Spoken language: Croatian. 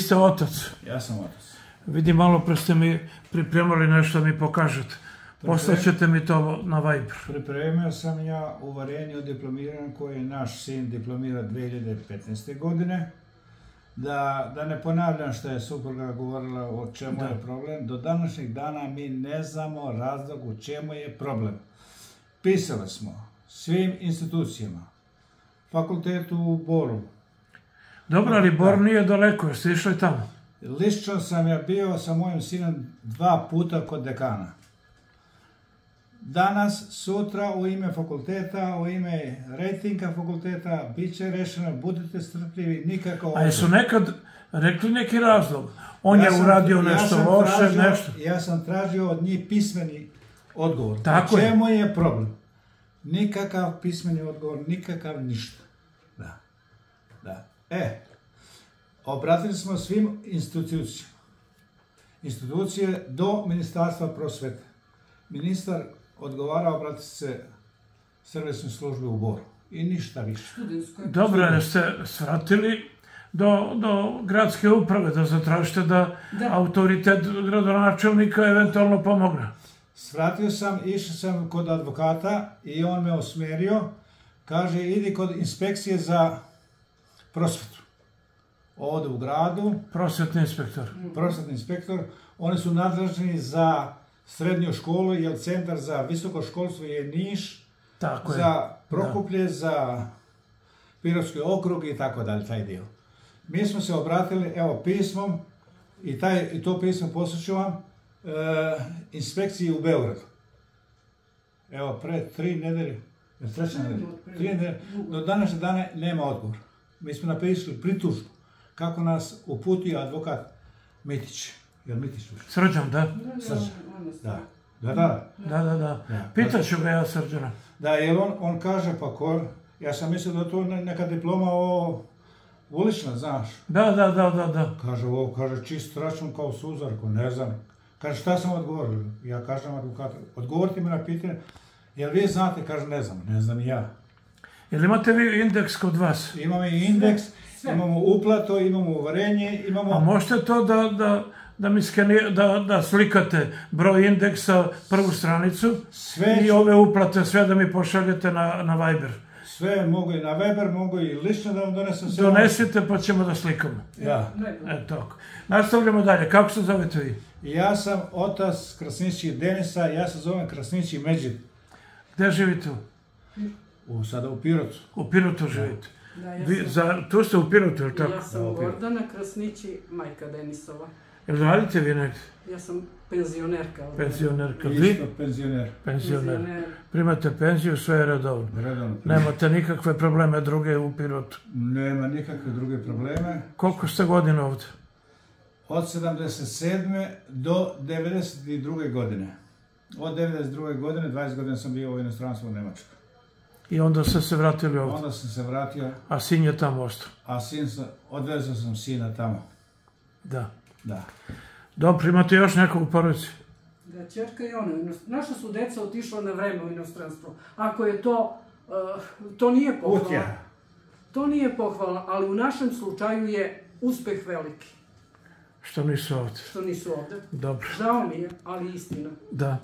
ste otac. Ja sam otac. Vidim, malo pre ste mi pripremali nešto da mi pokažete. Poslaćete mi to na Viber. Pripremio sam ja uvarenje o diplomiranju koje je naš sin diplomirao 2015. godine. Da ne ponavljam što je supruga govorila o čemu je problem. Do današnjeg dana mi ne znamo razlog u čemu je problem. Pisali smo svim institucijama, fakultetu u Boru. Dobro, ali Bor nije daleko, jeste išli tamo? Lično sam ja bio sa mojim sinom 2 puta kod dekana. Danas, sutra, u ime fakulteta, u ime rejtinga fakulteta, bit će rešeno, budite strpljivi, nikako... A jesu nekad rekli neki razlog? On je uradio nešto loše, nešto... Ja sam tražio od njih pismeni odgovor. Tako je. U čemu je problem? Nikakav pismeni odgovor, nikakav ništa. Da. Obratili smo svim institucije do Ministarstva prosvete. Ministar odgovara, obratiti se servisnoj službi u Boru. I ništa više. Dobro, jeste svratili do gradske uprave da zatražite da autoritet gradonačelnika eventualno pomogne. Svratio sam, išao sam kod advokata i on me osmerio. Kaže, idi kod inspekcije za prosvetu. Ovdje u gradu. Prosvetni inspektor. Prosvetni inspektor. Oni su nadležni za srednju školu, jer centar za visoko školstvo je Niš, za Prokuplje, za Pirotski okrug i tako dalje, taj dio. Mi smo se obratili, evo, pismom i to pismo posluću vam inspekciji u Beogradu. Evo, pre 3 nedelje, 3 nedelje, do današnje dane nema odgovor. Mi smo napisali pritužbu kako nas uputio advokat Mitić. Jel Mitić? Srđan, da? Srđan, Da. Pitaću ga ja Srđana. Da, jer on kaže, pa ja sam mislio da je to neka diploma ulična, znaš. Da. Kaže, čist račun kao suzarko, ne znam. Kaže, šta sam odgovorio? Ja kažem advokatu, odgovorite mi na pitanje, jel vi znate? Kaže, ne znam i ja. Jel imate vi indeks kod vas? Imamo i indeks, imamo uplato, imamo uvarenje, imamo... A možete to da slikate broj indeksa, prvu stranicu i ove uplate, sve da mi pošaljete na Viber? Sve mogu i na Viber, mogu i lično da vam donesem sve. Donesite pa ćemo da slikamo. Ja. Tako. Nastavljamo dalje. Kako se zovete vi? Ja sam otac Krasnići Denisa, ja se zovem Krasnići Međid. Gde živite? Sada u Pirotu. U Pirotu živite. Tu ste u Pirotu, ili tako? Ja sam Gordana Krasnići, majka Denisova. Jel radite vi negdje? Ja sam penzionerka. Penzionerka. Isto penzioner. Penzioner. Primate penziju, sve je redovno. Nemate nikakve probleme druge u Pirotu? Nema nikakve druge probleme. Koliko ste godina ovdje? Od 77. do 92. godine. Od 92. godine, 20 godina sam bio u inostranstvu u Nemačkoj. I onda ste se vratili ovdje? Onda sam se vratio. A sin je tamo ostao? Odvezao sam sina tamo. Da. Da. Dobro, imate još nekog u porodici? Da, čerka i ona. Naša su deca otišla na vreme u inostranstvo. Ako je to nije pohvala. To nije pohvala, ali u našem slučaju je uspeh veliki. Što nisu ovdje? Što nisu ovdje. Dobro. Žao mi je, ali istina. Da.